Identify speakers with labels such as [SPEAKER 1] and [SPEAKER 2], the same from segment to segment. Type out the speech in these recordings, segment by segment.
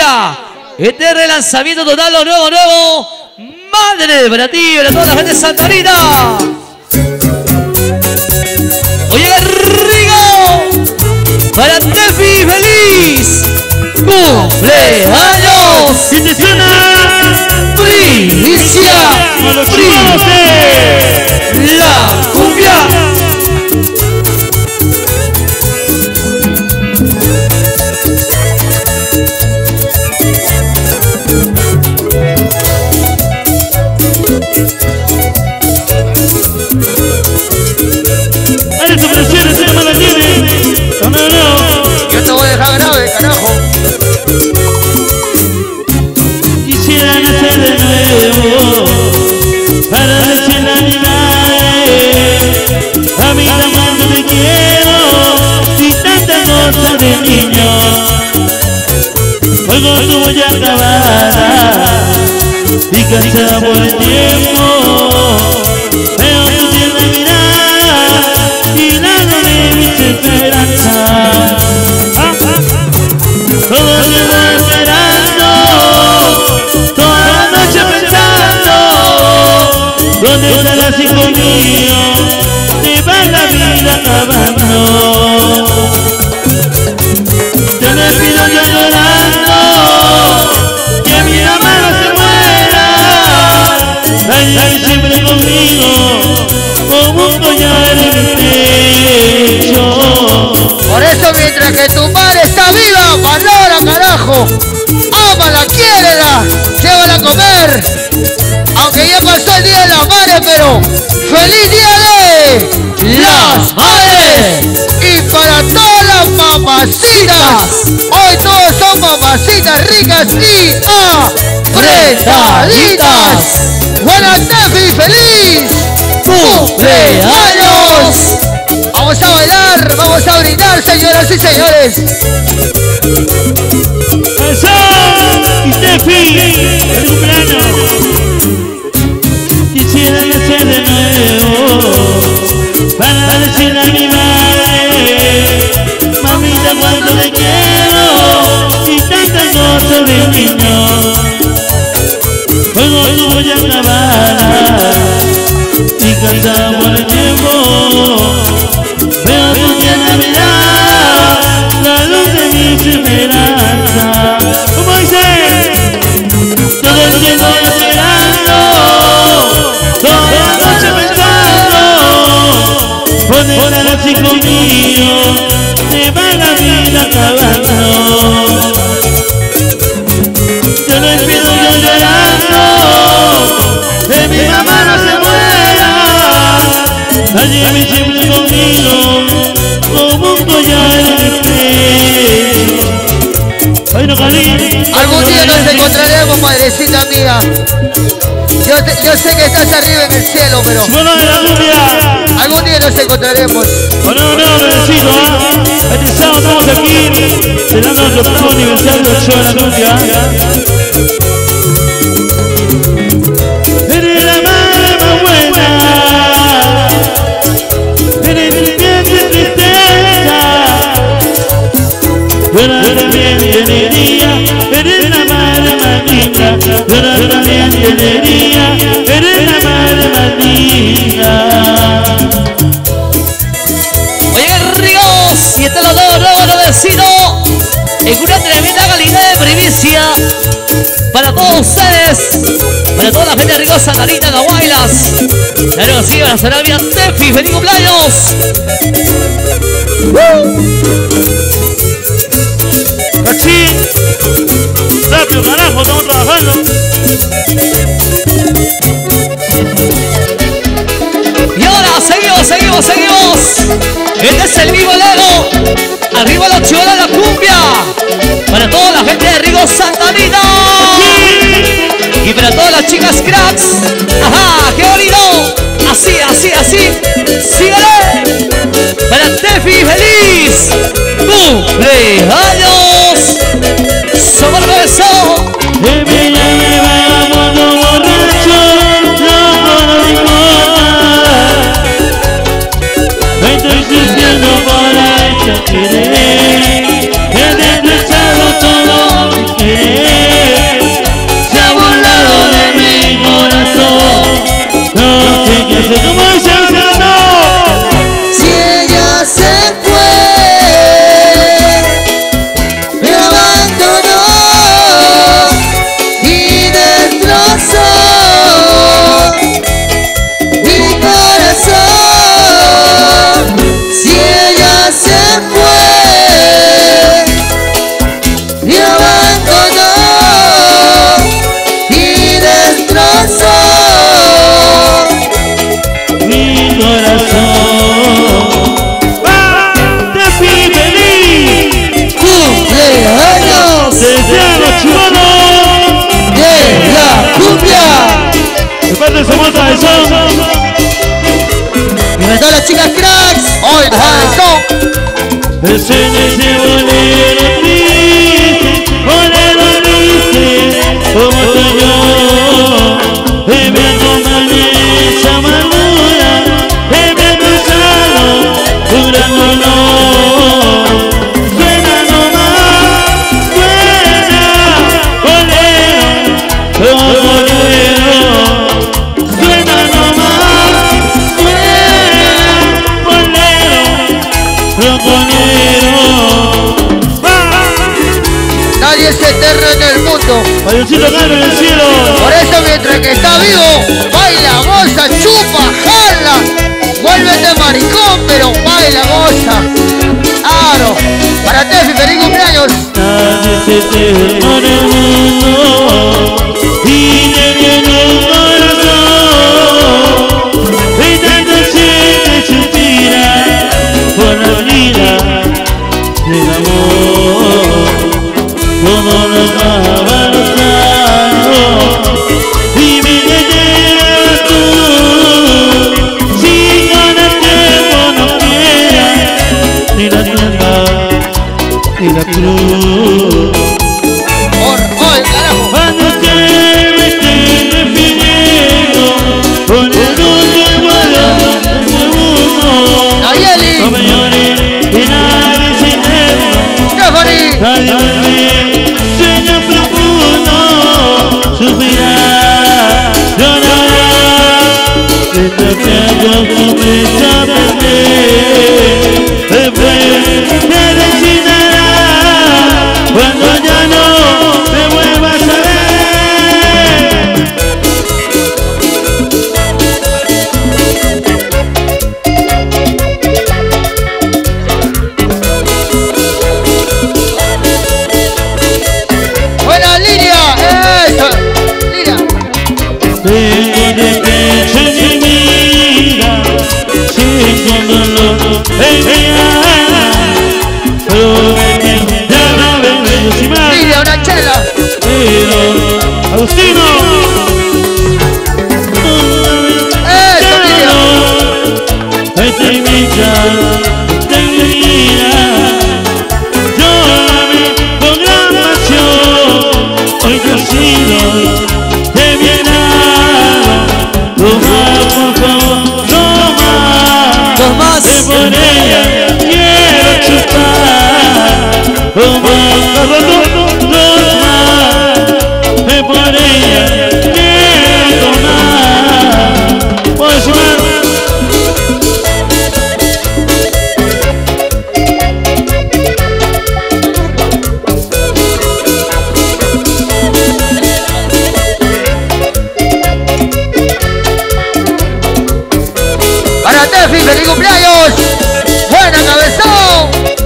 [SPEAKER 1] cumbia. Este relanzamiento total, lo nuevo. Madre, para ti, para toda la gente de Santa Rita. Oye, Rigo, para Tefi, feliz cumpleaños.
[SPEAKER 2] Y te suena
[SPEAKER 1] Primicia, la cumbia.
[SPEAKER 3] Yo te voy a dejar grave, carajo.
[SPEAKER 2] Quisiera nacer de nuevo para decirle a mi madre, mamita, cuando te quiero y tantas cosas de niño. Hoy con tu voy a acabar y cansada por el tiempo, veo tu tierna mirada y largo de mis esperanzas. Todo el tiempo esperando, toda la noche pensando, ¿dónde estarás así conmigo? Te va la vida acabando. Te despido yo llorando, que mi mamá no se muera. Ay, siempre conmigo, como un collar en mi pecho.
[SPEAKER 3] Por eso mientras que tu madre está viva, valora, carajo. Ámala, quiérela, llévala a comer. Aunque ya pasó el día de la madre, pero ¡feliz día de las madres! Y para todas las mamacitas, hoy todos son mamacitas ricas y apretaditas. Buenas Tefi, feliz cumpleaños. Vamos a bailar, vamos a brindar, señoras y señores.
[SPEAKER 2] ¡Eso! ¡Y Tefi! ¡El cumpleaños! Quisiera nacer de nuevo para decirle a mi madre, mamita, cuánto te quiero y tantas cosas de niño. Juego tu voy a acabar y cansado por el tiempo, veo tu tierna mirada, la luz de mis esperanzas. ¿Cómo dice? Todo el tiempo esperando, toda la noche pensando, ¿dónde estarás así conmigo? Te va la vida acabando. Te despido yo llorando, que mi mamá no se muera. Allí me siempre conmigo, como un collar en mi pecho. Ay, no, Cali.
[SPEAKER 3] Algún día nos encontraremos, madrecita mía. Yo sé que estás arriba en el cielo, pero
[SPEAKER 2] Bueno, de la cumbia.
[SPEAKER 3] algún día nos encontraremos.
[SPEAKER 2] Bueno, bendecido, este sábado estamos aquí celebrando nuestro octavo aniversario del show de la cumbia. Eres la madre más buena, eres mi bien de tristeza, pero también de alegría, eres la madre más linda, pero también de alegría, eres la madre más linda.
[SPEAKER 1] Oye, Rigos, y este lo nuevo vecino en una tremenda calidad de primicia para todos ustedes, para toda la gente de Rigos, Santa Rita, Cahuaylas. Claro que sí, van a sonar bien Tefi, feliz cumpleaños.
[SPEAKER 2] Así, rápido, carajo, estamos trabajando.
[SPEAKER 1] Y ahora seguimos. Este es el vivo Lego. Arriba los chivos de la cumbia. Para toda la gente de Rigos, Santa Rita. Y para todas las chicas cracks. Ajá, qué bonito. Así. Síguele. Para Tefi, feliz cumpleaños. Somos el beso.
[SPEAKER 2] De mi me va cuando borracho, no me importa. Me estoy sintiendo por hecho querer, he destrozado todo mi querer. somos cabezón.
[SPEAKER 1] Y para todas las chicas cracks.
[SPEAKER 3] ¡Hoy, cabezón!
[SPEAKER 2] Ese bolero triste, como soy yo. Y me acompañé esa amargura, y me ha cruzado un gran dolor. Suena nomás, suena, bolero, como bolero. Suena nomás, suena, bolero, roconero.
[SPEAKER 3] Nadie es eterno en el mundo.
[SPEAKER 2] Diosito gana en el cielo.
[SPEAKER 3] Por eso mientras que está vivo, baila, goza, chupa, jala. Vuélvete maricón, pero baila, goza. Claro. Para Tefi, feliz cumpleaños.
[SPEAKER 2] Nadie es eterno en el mundo y nadie en el corazón. Y tanto siente suspira por la vida del amor. Todo lo acaba los años y me quedas tú. Si con el tiempo no queda ni la tierra ni la cruz.
[SPEAKER 3] Por hoy, carajo.
[SPEAKER 2] Cuando ustedes me estén despidiendo con el mundo igualado del mundo,
[SPEAKER 3] Nayeli.
[SPEAKER 2] no me llores y nadie es eterno.
[SPEAKER 3] Stephanie.
[SPEAKER 2] Nadie vuelve, sueño profundo, sufrirá, llorará, mientras que algo comienza a perder. Después te resignará cuando ya no me vuelvas a ver.
[SPEAKER 3] Buena línea. Eso. Línea.
[SPEAKER 2] Tengo de pecho en mi vida, siento dolor en mi alma, prometí ya no vendré sin más.
[SPEAKER 3] Línea, una chela.
[SPEAKER 2] Pero, Agustino,
[SPEAKER 3] Eso, Línea.
[SPEAKER 2] esta es mi vida, llórame con gran pasión, hoy te has sido de mi alma, toma por favor, no más,
[SPEAKER 1] Dos más.
[SPEAKER 2] que por ella quiero chupar, toma por favor, no más, que por ella quiero tomar, pues
[SPEAKER 3] Para Tefi, feliz cumpleaños. Buena, cabezón.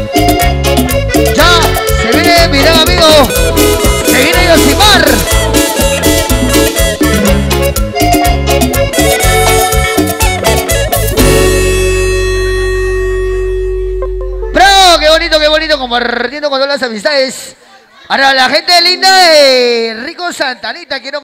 [SPEAKER 3] Ya se viene, mi gran amigo. Se viene Yosimar. Bravo, qué bonito, compartiendo con todas las amistades. Para la gente linda de Rico Santanita, quiero